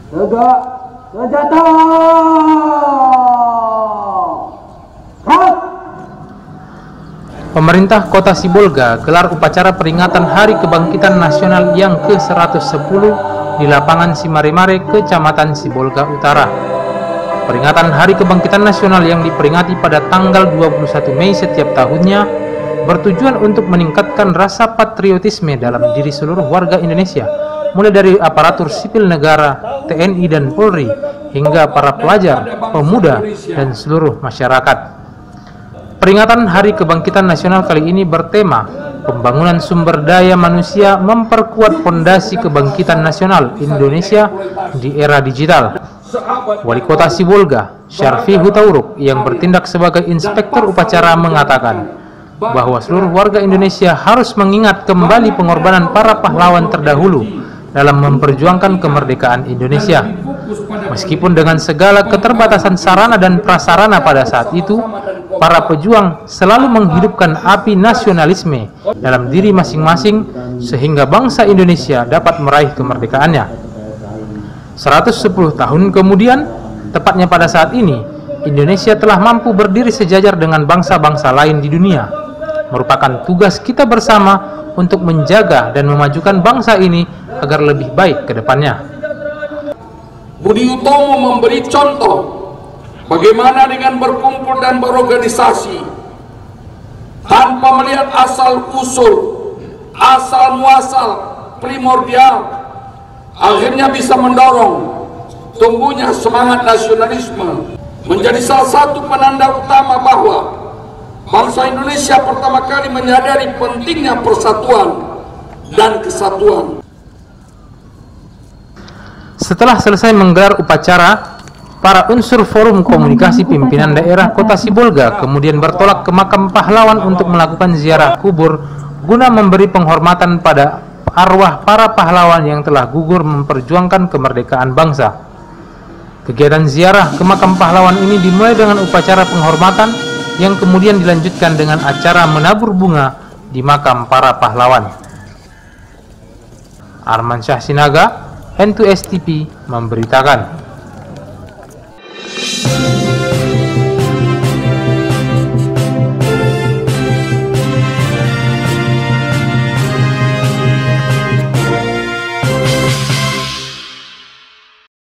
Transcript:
tegak, senjata, gerak. Pemerintah Kota Sibolga gelar upacara peringatan Hari Kebangkitan Nasional yang ke-110 di lapangan Simaremare, Kecamatan Sibolga Utara. Peringatan Hari Kebangkitan Nasional yang diperingati pada tanggal 21 Mei setiap tahunnya bertujuan untuk meningkatkan rasa patriotisme dalam diri seluruh warga Indonesia, mulai dari aparatur sipil negara, TNI dan Polri, hingga para pelajar, pemuda, dan seluruh masyarakat. Peringatan Hari Kebangkitan Nasional kali ini bertema Pembangunan Sumber Daya Manusia Memperkuat Fondasi Kebangkitan Nasional Indonesia di Era Digital. Wali Kota Sibolga, Syarfi Hutauruk, yang bertindak sebagai inspektur upacara mengatakan bahwa seluruh warga Indonesia harus mengingat kembali pengorbanan para pahlawan terdahulu dalam memperjuangkan kemerdekaan Indonesia. Meskipun dengan segala keterbatasan sarana dan prasarana pada saat itu, para pejuang selalu menghidupkan api nasionalisme dalam diri masing-masing sehingga bangsa Indonesia dapat meraih kemerdekaannya. 110 tahun kemudian, tepatnya pada saat ini, Indonesia telah mampu berdiri sejajar dengan bangsa-bangsa lain di dunia. Merupakan tugas kita bersama untuk menjaga dan memajukan bangsa ini agar lebih baik ke depannya. Budi Utomo memberi contoh bagaimana dengan berkumpul dan berorganisasi tanpa melihat asal-usul, asal-muasal, primordial, akhirnya bisa mendorong tumbuhnya semangat nasionalisme, menjadi salah satu penanda utama bahwa bangsa Indonesia pertama kali menyadari pentingnya persatuan dan kesatuan. Setelah selesai menggelar upacara, para unsur Forum Komunikasi Pimpinan Daerah Kota Sibolga kemudian bertolak ke makam pahlawan untuk melakukan ziarah kubur guna memberi penghormatan pada arwah para pahlawan yang telah gugur memperjuangkan kemerdekaan bangsa. Kegiatan ziarah ke makam pahlawan ini dimulai dengan upacara penghormatan yang kemudian dilanjutkan dengan acara menabur bunga di makam para pahlawan. Arman Syah Sinaga, N2S TV memberitakan.